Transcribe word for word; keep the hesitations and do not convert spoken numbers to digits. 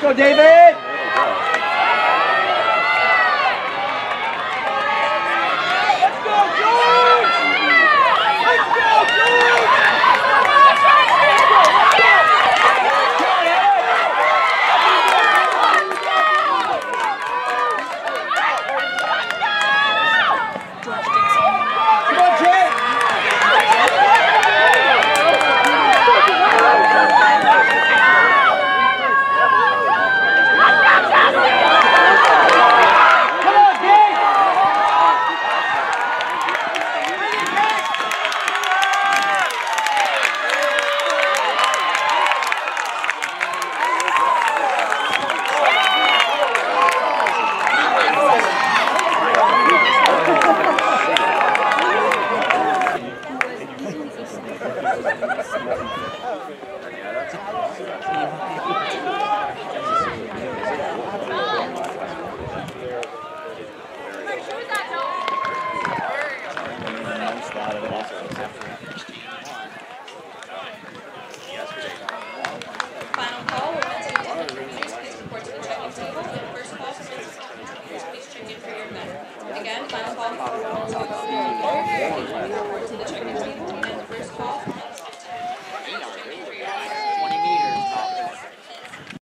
go, David! Final call, women's intended procedures, please report to the checking table. And first call, please check in for your men. Again, final call for women's intended procedures, please report to the checking table.